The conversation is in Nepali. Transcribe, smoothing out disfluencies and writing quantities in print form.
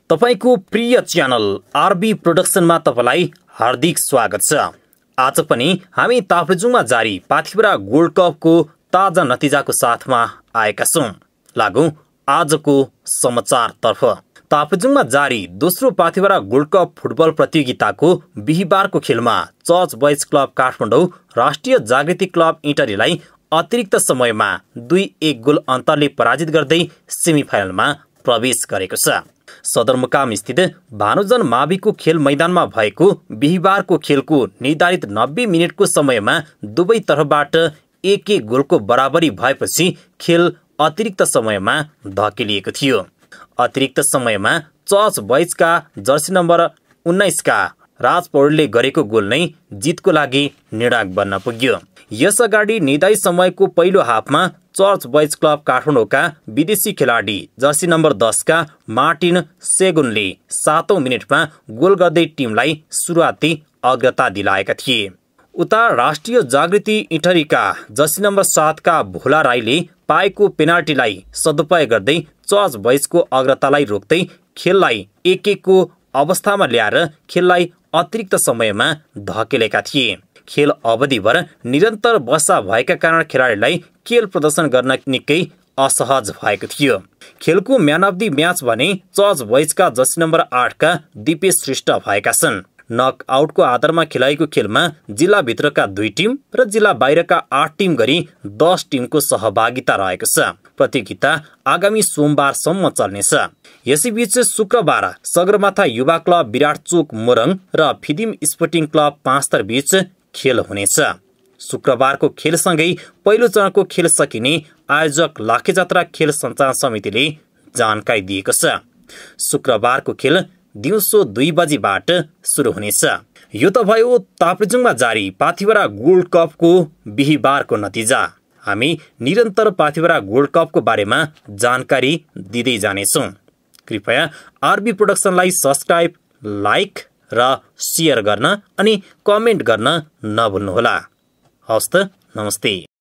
तपाईको प्रिय च्यानल आरबी प्रोडक्सनमा तपाईलाई हार्दिक स्वागत छ। आज पनि हामी ताप्लेजुङमा जारी पाथिभरा गोल्ड कपको ताजा नतिजाको साथमा आएका छौं। लागौं आजको समाचारतर्फ। ताप्लेजुङमा जारी दोस्रो पाथिभरा गोल्ड कप फुटबल प्रतियोगिताको बिहीबारको खेलमा चर्च बॉयज क्लब काठमाडौँ राष्ट्रिय जागृति क्लब इटरीलाई अतिरिक्त समयमा 2-1 गोल अन्तरले पराजित गर्दै सेमिफाइनलमा प्रवेश गरेको छ। सदरमुकाम स्थित भानुजन माविको खेल मैदानमा भएको बिहीबारको खेलको निर्धारित 90 मिनेटको समयमा दुवै तर्फबाट 1-1 गोलको बराबरी भएपछि खेल अतिरिक्त समयमा धकेलिएको थियो। अतिरिक्त समयमा चर्च बॉयजका जर्सी नम्बर 19 का राज पौडेलले गरेको गोल नै जितको लागि निर्णायक बन्न पुग्यो। यस अगाडि निर्धारित समयको पहिलो हाफमा चर्च बॉयज क्लब काठमाडौँका विदेशी खेलाडी जर्सी नम्बर 10 का मार्टिन सेगुनले 7औं मिनेटमा गोल गर्दै टिमलाई सुरुवाती अग्रता दिलाएका थिए। उता राष्ट्रिय जागृति इटरीका जर्सी नम्बर 7 का भोला राईले पाएको पेनाल्टीलाई सदुपयोग गर्दै चर्च बॉयजको अग्रतालाई रोक्दै खेललाई 1-1 को अवस्थामा ल्याएर खेललाई अतिरिक्त समयमा धकेलेका थिए। खेल अवधिभर निरन्तर वर्षा भएका कारण खेलाडीलाई खेल प्रदर्शन गर्न निकै असहज भएको थियो। खेलको म्यान अफ द म्याच भने चर्च बॉयजका जर्सी नम्बर 8 का दिपेश श्रेष्ठ भएका छन्। नक आउटको आधारमा खेलाइएको खेलमा जिल्लाभित्रका 2 टिम र जिल्ला बाहिरका 8 टिम गरी 10 टिमको सहभागिता रहेको छ। प्रतियोगिता आगामी सोमबारसम्म चल्नेछ। यसैबीच शुक्रबार सगरमाथा युवा क्लब विराट चोक मोरङ र फिदिम स्पोर्टिङ क्लब पाँचथर बीच खेल हुनेछ। शुक्रबारको खेलसँगै पहिलो चरणको खेल सकिने आयोजक लाखेजात्रा खेल सञ्चालन समितिले जानकारी दिएको छ। शुक्रबारको खेल दिउँसो 2 बजेबाट सुरु हुनेछ। यो त भयो ताप्लेजुङमा जारी पाथिभरा गोल्ड कपको बिहीबारको नतिजा। हामी निरन्तर पाथिभरा गोल्ड कपको बारेमा जानकारी दिँदै जानेछौँ। कृपया आरबी प्रोडक्सनलाई सब्स्क्राइब, लाइक र शेयर गर्न अनि कमेन्ट गर्न नभुल्नुहोला। हवस् त, नमस्ते।